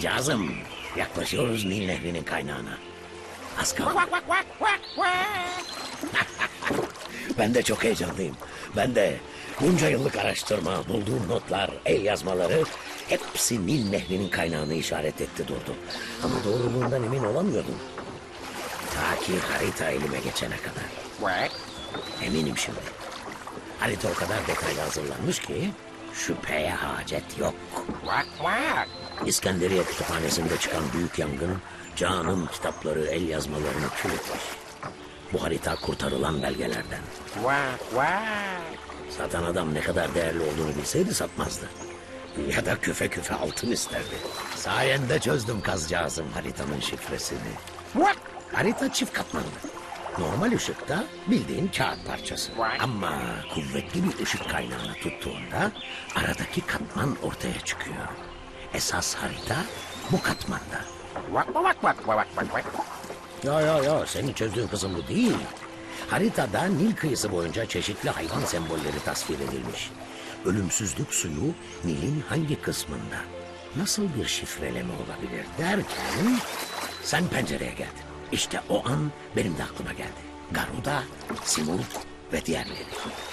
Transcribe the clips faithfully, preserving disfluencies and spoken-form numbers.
Kızcağızım, yaklaşıyoruz Nil Nehri'nin kaynağına. Az kaldı. Ben de çok heyecanlıyım. Ben de bunca yıllık araştırma, bulduğum notlar, el yazmaları hepsi Nil Nehri'nin kaynağını işaret etti durdu. Ama doğruluğundan emin olamıyordum. Ta ki harita elime geçene kadar. Eminim şimdi. Harita o kadar detaylı hazırlanmış ki şüpheye hacet yok. İskenderiye kütüphanesinde çıkan büyük yangın Can'ın kitapları, el yazmalarını kül etmiş. Bu harita kurtarılan belgelerden. Satan adam ne kadar değerli olduğunu bilseydi satmazdı. Ya da küfe küfe altın isterdi. Sayende çözdüm kazcağızım haritanın şifresini. Harita çift katmanlı. Normal ışıkta bildiğin kağıt parçası. Ama kuvvetli bir ışık kaynağını tuttuğunda aradaki katman ortaya çıkıyor. Esas harita bu katmanda. Ya ya ya senin çözdüğün kısım bu değil. Haritada Nil kıyısı boyunca çeşitli hayvan sembolleri tasvir edilmiş. Ölümsüzlük suyu Nil'in hangi kısmında? Nasıl bir şifreleme olabilir derken sen pencereye geldin. İşte o an benim de aklıma geldi. Garuda, Simurg ve diğerleri.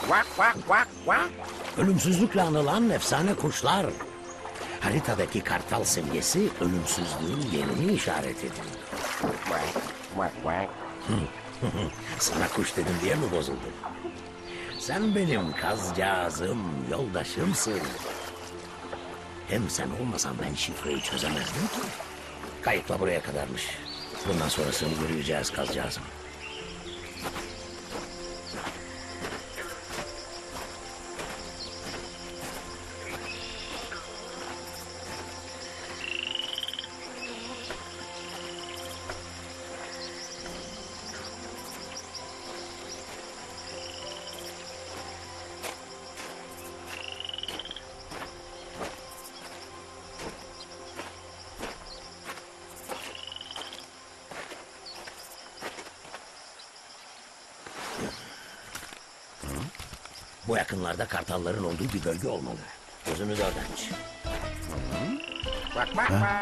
Ölümsüzlükle anılan efsane kuşlar. Haritadaki kartal simgesi ölümsüzlüğün yerini işaret ediyor. Sana kuş dedim diye mi bozuldun? Sen benim kazcağızım, yoldaşımsın. Hem sen olmasan ben şifreyi çözemezdim ki. Kayıkla buraya kadarmış. Bundan sonrasını yürüyeceğiz kazcağızım. Bu yakınlarda kartalların olduğu bir bölge olmalı. Gözünü dört aç. Bak bak bak.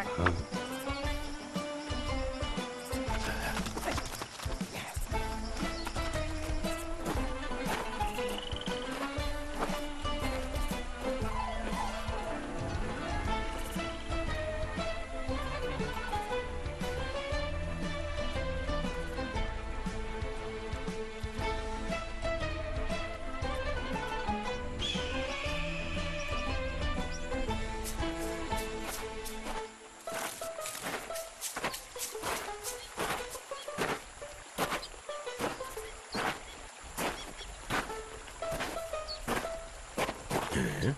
Hı?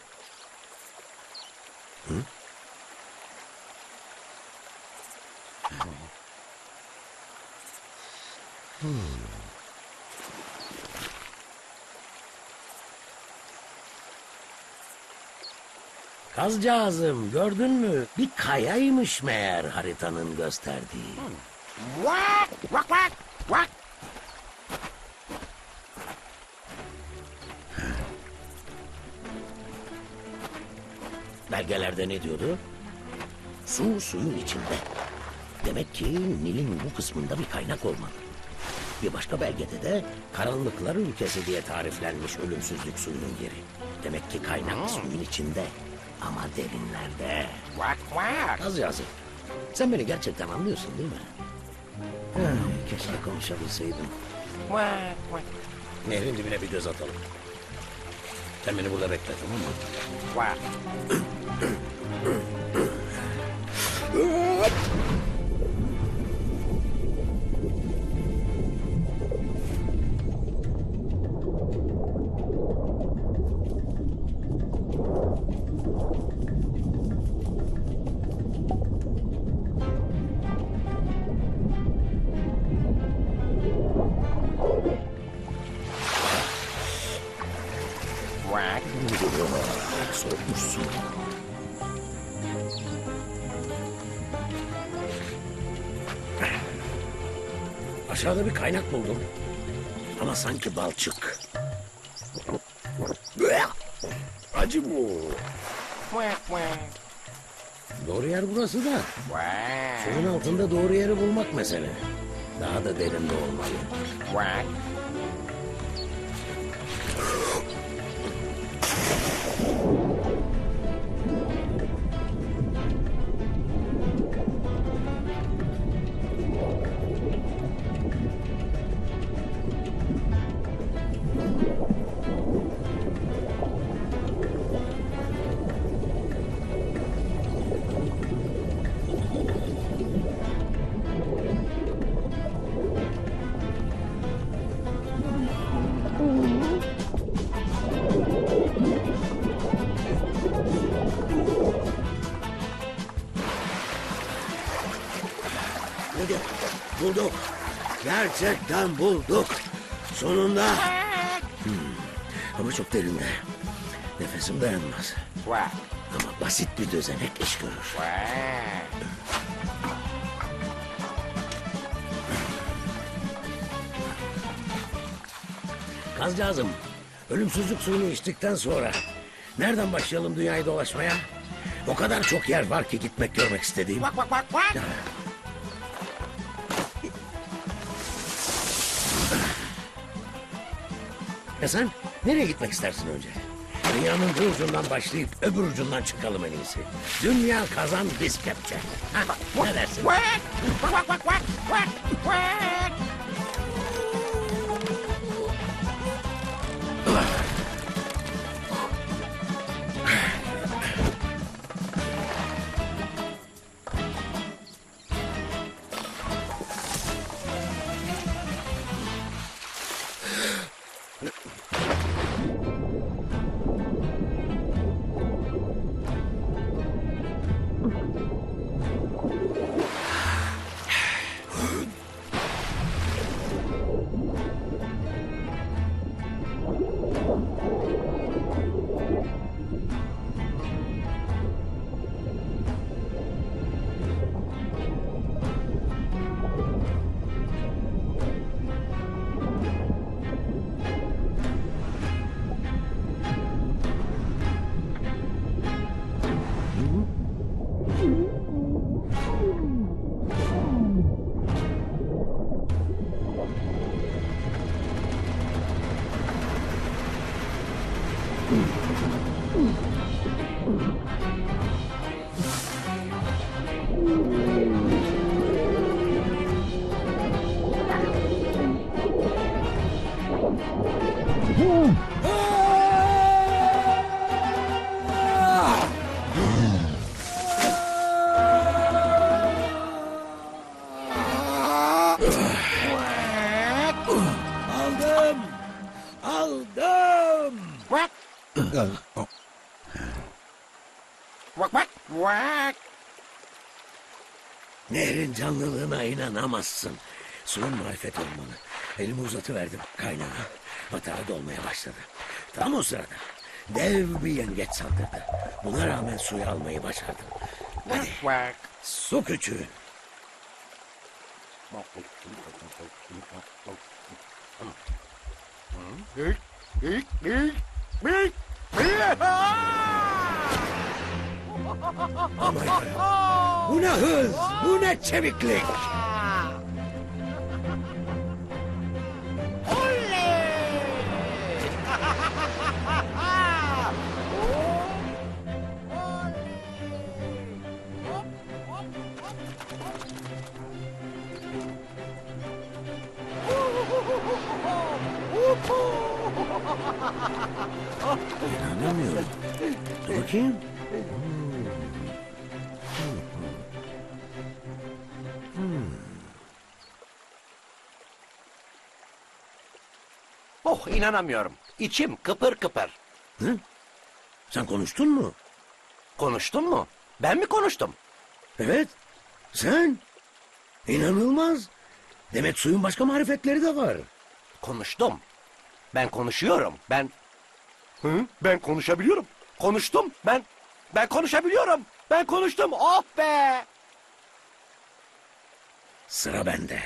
Hı? Hmm. Kazcağızım gördün mü? Bir kayaymış meğer haritanın gösterdiği. Vak vak vak vak. Belgelerde ne diyordu? Su suyun içinde. Demek ki Nil'in bu kısmında bir kaynak olmalı. Bir başka belgede de karanlıklar ülkesi diye tariflenmiş ölümsüzlük suyunun yeri. Demek ki kaynak suyun içinde ama derinlerde. Vak vak. Az yazık. Sen beni gerçekten anlıyorsun değil mi? Ay, keşke konuşabilseydim. Vak vak. Nehrin dibine bir göz atalım. Sen beni burada bekle, tamam mı? Vak. Soğukmuşsun. Aşağıda bir kaynak buldum. Ama sanki balçık. Acı bu. Doğru yer burası da. Suyun altında doğru yeri bulmak mesele. Daha da derinde olmalı. Bulduk, bulduk. Gerçekten bulduk. Sonunda. Hmm. Ama çok derinde. Nefesim dayanmaz. Ama basit bir düzenek iş görür. Kazcağızım, ölümsüzlük suyunu içtikten sonra nereden başlayalım dünyayı dolaşmaya? O kadar çok yer var ki gitmek görmek istediğim. Bak bak bak bak. Ya sen nereye gitmek istersin önce? Dünyanın bir ucundan başlayıp öbür ucundan çıkalım en iyisi. Dünya kazan biz kepçe. Ha, ne dersin? Bak bak bak bak bak bak bak. Aldım. Aldım. Bak bak bak bak. Nehrin canlılığına inanamazsın. Suyun marifet olmalı. Elimi uzatıverdim kaynağa. Batağa dolmaya başladı. Tam o sırada dev bir yengeç saldırdı. Buna rağmen suyu almayı başardım. Hadi Bak. su küçüğü. Büyük büyük büyük büyük büyük. Aman yarabbim. Bu ne hız, bu ne çeviklik. İnanamıyorum. Dur bakayım. Oh inanamıyorum. İçim kıpır kıpır. Hı? Sen konuştun mu? Konuştun mu? Ben mi konuştum? Evet. Sen? İnanılmaz. Demek suyun başka marifetleri de var. Konuştum. Ben konuşuyorum. Ben... Hı? Ben konuşabiliyorum. Konuştum. Ben... Ben konuşabiliyorum. Ben konuştum. Oh be! Sıra bende.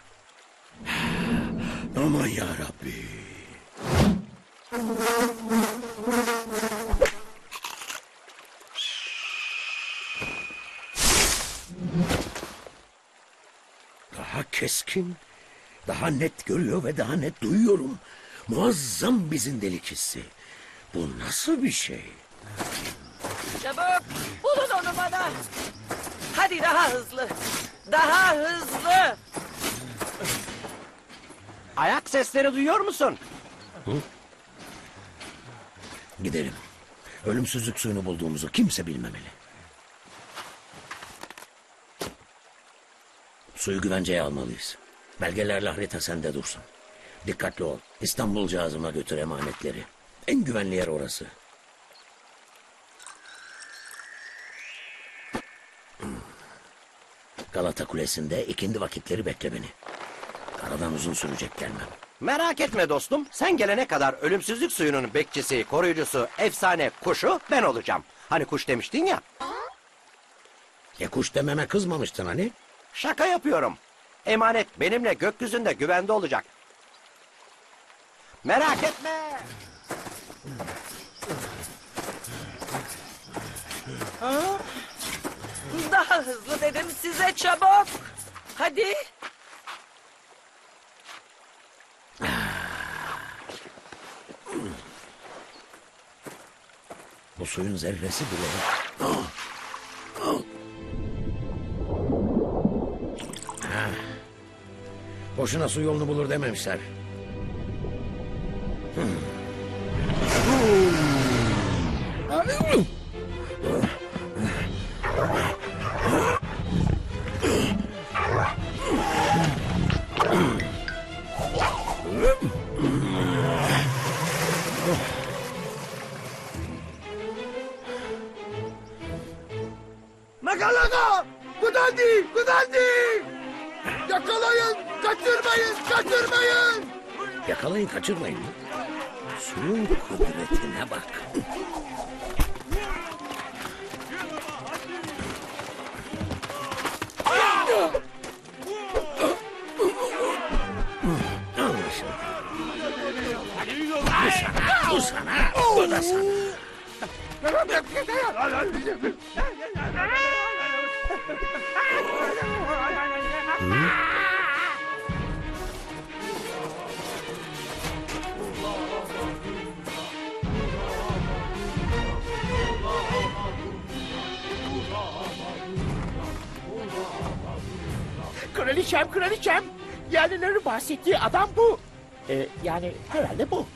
Aman ya Rabbi. Daha keskin, daha net görüyor ve daha net duyuyorum. Muazzam bir zindelik hissi. Bu nasıl bir şey? Çabuk bulun onu bana. Hadi daha hızlı. Daha hızlı. Ayak sesleri duyuyor musun? Gidelim. Ölümsüzlük suyunu bulduğumuzu kimse bilmemeli. Suyu güvenceye almalıyız. Belgelerle harita sende dursun. Dikkatli ol. İstanbul cihazıma götür emanetleri. En güvenli yer orası. Hmm. Galata Kulesi'nde ikindi vakitleri bekle beni. Karadan uzun sürecek gelmem. Merak etme dostum. Sen gelene kadar ölümsüzlük suyunun bekçisi, koruyucusu, efsane kuşu ben olacağım. Hani kuş demiştin ya. E kuş dememe kızmamıştın hani? Şaka yapıyorum. Emanet benimle gökyüzünde güvende olacak. Merak etme. Daha hızlı dedim size, çabuk. Hadi. Bu suyun zerresi bile. Ha. Boşuna su yolunu bulur dememişler. Magalada! Buradan değil, buradan değil! Yakalayın, kaçırmayın, kaçırmayın! Yakalayın kaçırmayın. Suyun kudretine bak. Anlaşıldı. Bu sana, bu sana, bu da sana. Kraliçem, kraliçem! Yerlilerin bahsettiği adam bu. Ee, yani herhalde bu.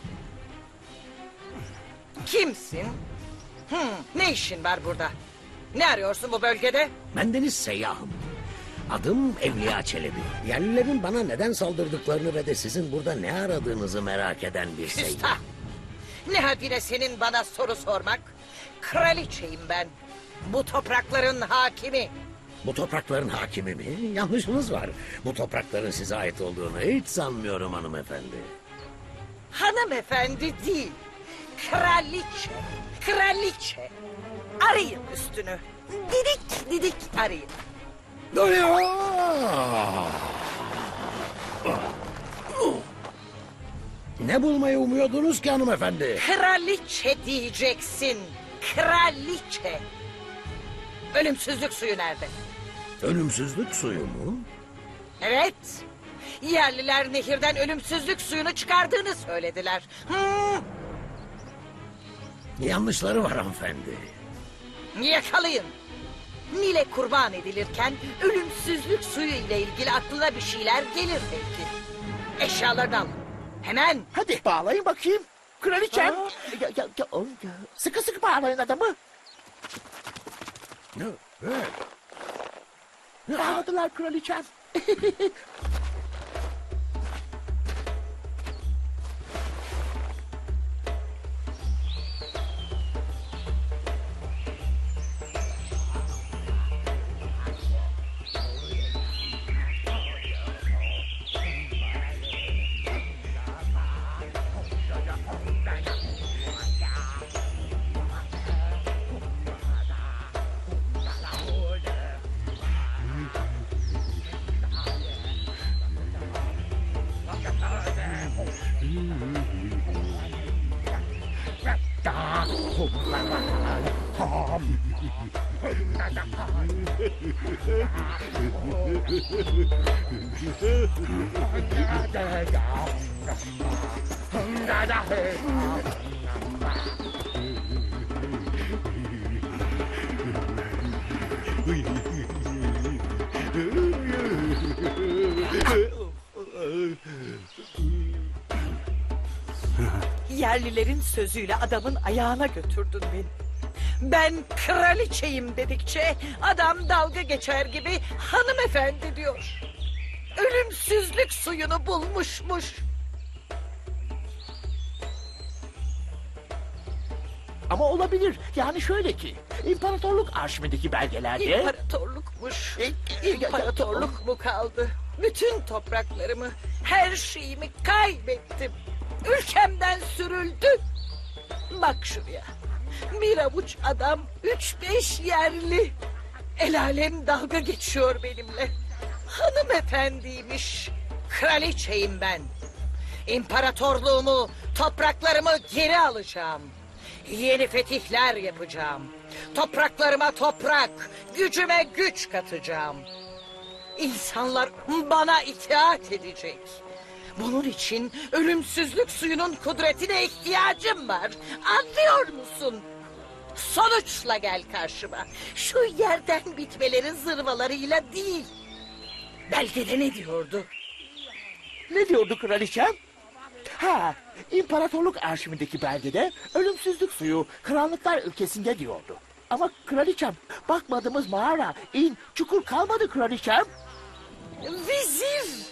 Kimsin? Hmm, ne işin var burada? Ne arıyorsun bu bölgede? Bendeniz seyyahım. Adım Evliya Çelebi. Yerlilerin bana neden saldırdıklarını ve de sizin burada ne aradığınızı merak eden bir seyyah. Küstah! Ne haddine senin bana soru sormak? Kraliçeyim ben. Bu toprakların hakimi. Bu toprakların hakimi mi? Yanlışınız var. Bu toprakların size ait olduğunu hiç sanmıyorum hanımefendi. Hanımefendi değil. Kraliçe. Kraliçe. Arayın üstünü. Didik didik arayın. Ne bulmayı umuyordunuz ki hanımefendi? Kraliçe diyeceksin. Kraliçe. Ölümsüzlük suyu nerede? Ölümsüzlük suyu mu? Evet. Yerliler nehirden ölümsüzlük suyunu çıkardığını söylediler. Hmm, Yanlışları var hanımefendi. yakalayın. Nil'e kurban edilirken ölümsüzlük suyu ile ilgili aklına bir şeyler gelir belki. Eşyalarını al. Hemen. Hadi bağlayın bakayım. Kraliçem. Ya, ya, ya, o, ya. Sıkı sıkı bağlayın adamı. Ne? Evet. Bağladılar kraliçem. Yerlilerin sözüyle adamın ayağına götürdün beni. Ben kraliçeyim dedikçe adam dalga geçer gibi hanımefendi diyor. Ölümsüzlük suyunu bulmuşmuş. Ama olabilir. Yani şöyle ki, imparatorluk arşivindeki belgelerde... İmparatorlukmuş. E, İmparatorluk mu kaldı? Bütün topraklarımı, her şeyimi kaybettim. Ülkemden sürüldüm. Bak şuraya. Bir avuç adam, üç beş yerli. El alem dalga geçiyor benimle. Hanımefendiymiş. Kraliçeyim ben. İmparatorluğumu, topraklarımı geri alacağım. Yeni fetihler yapacağım. Topraklarıma toprak, gücüme güç katacağım. İnsanlar bana itaat edecek. Bunun için ölümsüzlük suyunun kudretine ihtiyacım var. Anlıyor musun? Sonuçla gel karşıma. Şu yerden bitmelerin zırvalarıyla değil. Belgede ne diyordu? Ne diyordu kraliçem? Ha, imparatorluk arşivindeki belgede ölümsüzlük suyu krallıklar ülkesinde diyordu. Ama kraliçem, bakmadığımız mağara, in, çukur kalmadı kraliçem. Vezir!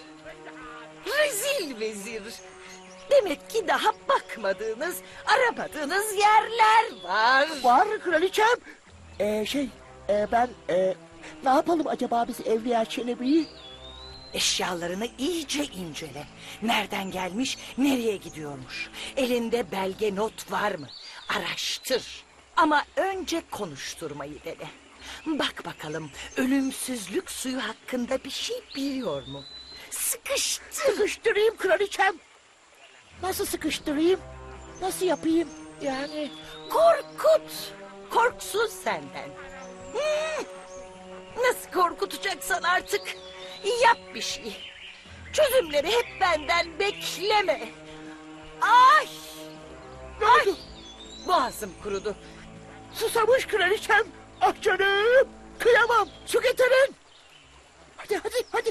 Rezil vezir! Demek ki daha bakmadığınız, aramadığınız yerler var. Var kraliçem. Ee, şey, e, ben, e, ne yapalım acaba biz Evliya Çelebi'yi? Eşyalarını iyice incele. Nereden gelmiş, nereye gidiyormuş? Elinde belge not var mı? Araştır. Ama önce konuşturmayı dene. Bak bakalım ölümsüzlük suyu hakkında bir şey biliyor mu? Sıkıştır. Sıkıştırayım kraliçem. Nasıl sıkıştırayım? Nasıl yapayım? Yani... Korkut. Korksun senden. Hmm. Nasıl korkutacaksan artık yap bir şey. Çözümleri hep benden bekleme. Ay! Ay! Boğazım kurudu. Susamış kraliçem. Ah canım. Kıyamam. Su getirin. Hadi hadi hadi.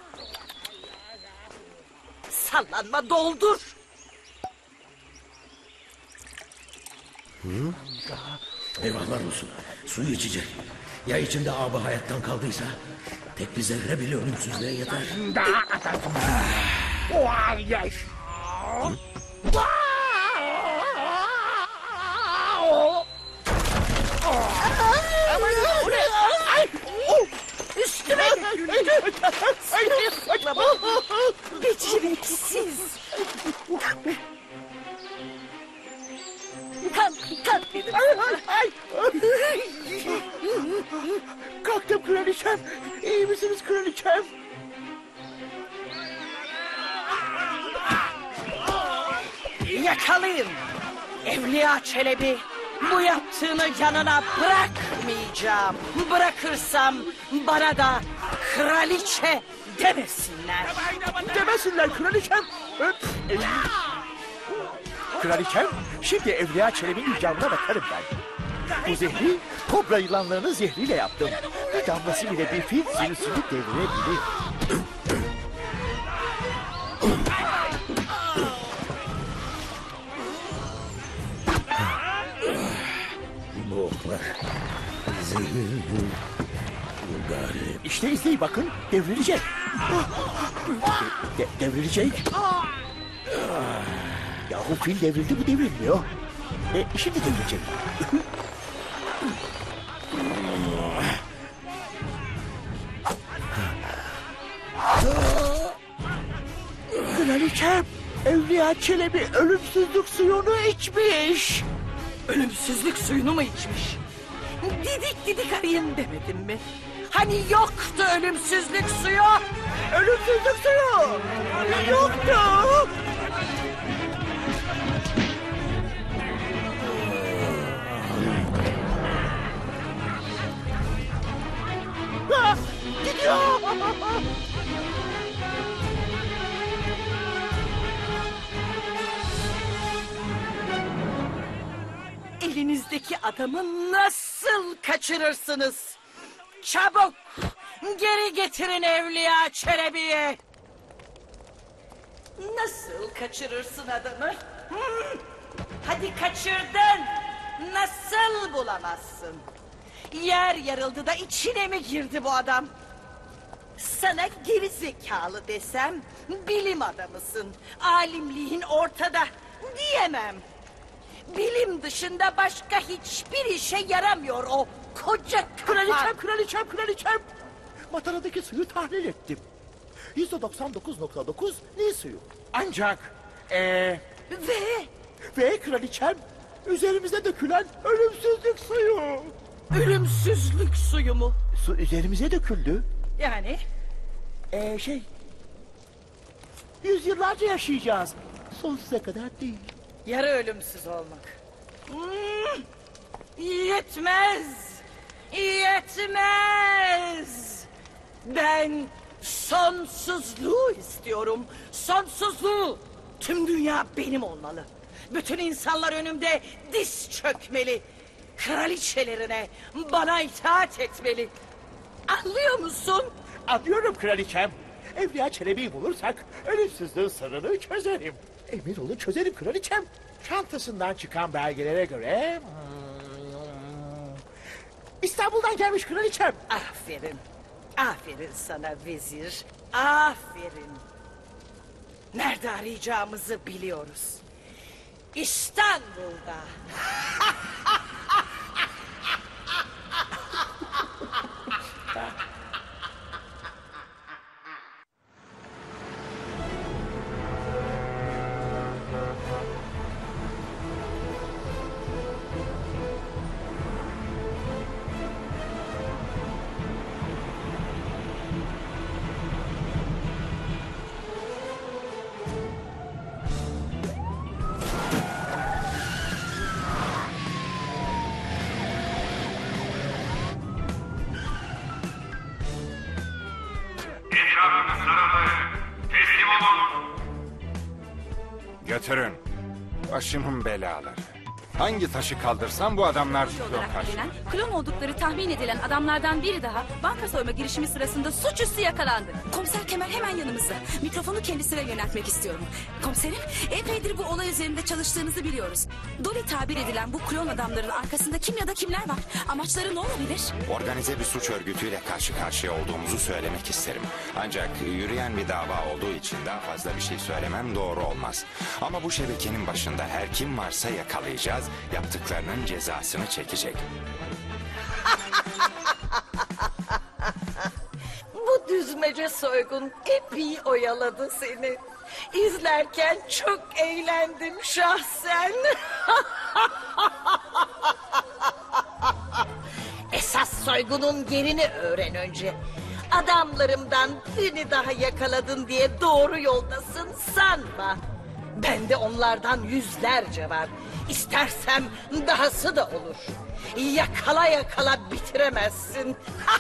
Sallanma, doldur. Eyvahlar olsun. Suyu içecek. Ya içinde abı hayattan kaldıysa? Tek bir zerre bile ölümsüzlüğe yeter. Vay yaş. Üstüme döküldü. Beceriksiz. Kalk, kalk dedim. Ay, ay. Kalktım kraliçem. İyi misiniz kraliçem? Yakalayın. Evliya Çelebi, bu yaptığını yanına bırakmayacağım. Bırakırsam bana da kraliçe demesinler. Demesinler kraliçem. Öp. Kraliçem, şimdi Evliya Çelebi'nin icabına bakarım ben. Bu zehri kobra yılanlarının zehriyle yaptım. Bir damlası bile bir fil sinüsünü devirebilir. Bu oklar zehirli galip. İşte izleyin bakın, devrilecek. De- de- devrilecek. Yahu fil devrildi, bu devrilmiyor. E, şimdi devrilecek. Kraliçem, Evliya Çelebi ölümsüzlük suyunu içmiş. Ölümsüzlük suyunu mu içmiş? Didik didik arayın demedim mi? Hani yoktu ölümsüzlük suyu? Ölümsüzlük suyu yoktu. Elinizdeki adamı nasıl kaçırırsınız? Çabuk geri getirin Evliya Çelebi'yi. Nasıl kaçırırsın adamı? Hı? Hadi kaçırdın. Nasıl bulamazsın? Yer yarıldı da içine mi girdi bu adam? Sana geri zekalı desem bilim adamısın. Alimliğin ortada diyemem. Bilim dışında başka hiçbir işe yaramıyor o koca Kraliçem, kafan. kraliçem, kraliçem. Mataradaki suyu tahlil ettim. Yüzde doksan dokuz nokta dokuz Nil suyu. Ancak ee, Ve ve kraliçem üzerimize dökülen ölümsüzlük suyu. ölümsüzlük suyu mu? Su üzerimize döküldü. Yani Ee, şey... Yüzyıllarca yaşayacağız. Sonsuza kadar değil. yarı ölümsüz olmak. Hmm, yetmez. Yetmez. Ben sonsuzluğu istiyorum. Sonsuzluğu. Tüm dünya benim olmalı. Bütün insanlar önümde diz çökmeli. Kraliçelerine bana itaat etmeli. Anlıyor musun? Anlıyorum kraliçem. Evliya Çelebi'yi bulursak ölümsüzlüğün sırrını çözerim. Emir olun çözerim kraliçem. Çantasından çıkan belgelere göre... hmm, İstanbul'dan gelmiş kraliçem. Aferin. Aferin sana vezir. Aferin. Nerede arayacağımızı biliyoruz. İstanbul'da. İnşaatın sırrı teslim olun. Götürün. Başımın belaları. Hangi taşı kaldırsam bu adamlar yok olarak karşı. bilinen, klon oldukları tahmin edilen adamlardan biri daha banka soyma girişimi sırasında suçüstü yakalandı. Komiser Kemal hemen yanımızda. Mikrofonu kendisine yöneltmek istiyorum. Komiserim, epeydir bu olay üzerinde çalıştığınızı biliyoruz. Dolly tabir edilen bu klon adamların arkasında kim ya da kimler var? Amaçları ne olabilir? Organize bir suç örgütüyle karşı karşıya olduğumuzu söylemek isterim. Ancak yürüyen bir dava olduğu için daha fazla bir şey söylemem doğru olmaz. Ama bu şebekenin başında her kim varsa yakalayacağız. Yaptıklarının cezasını çekecek. Bu düzmece soygun epey oyaladı seni. İzlerken çok eğlendim şahsen. Esas soygunun yerini öğren önce. Adamlarımdan birini daha yakaladın diye doğru yoldasın sanma. Bende onlardan yüzlerce var. İstersem dahası da olur. Yakala yakala bitiremezsin.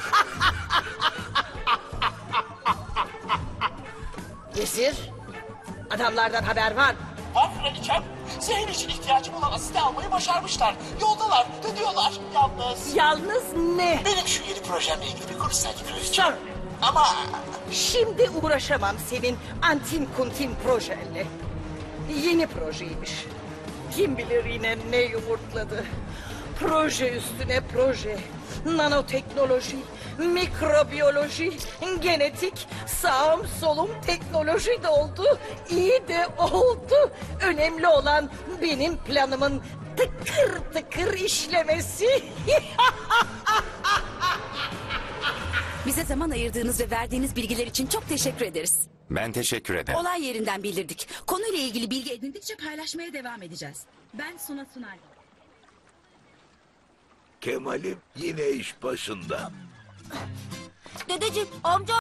Vezir, adamlardan haber var mı? Var kraliçem. Zehir için ihtiyacım olan asiti almayı başarmışlar. Yoldalar, dönüyorlar. Yalnız... Yalnız ne? Benim şu yeni projemle ilgili bir konuşsaydı kraliçem. Sor. Ama... Şimdi uğraşamam senin antin kuntin projenle. Yeni projeymiş. Kim bilir yine ne yumurtladı. Proje üstüne proje. Nanoteknoloji, mikrobiyoloji, genetik, sağım solum teknoloji de oldu. İyi de oldu. Önemli olan benim planımın tıkır tıkır işlemesi. Bize zaman ayırdığınız ve verdiğiniz bilgiler için çok teşekkür ederiz. Ben teşekkür ederim. Olay yerinden bildirdik. Konuyla ilgili bilgi edindikçe paylaşmaya devam edeceğiz. Ben Suna Sunay. Kemal'im yine iş başında. Dedeciğim, amca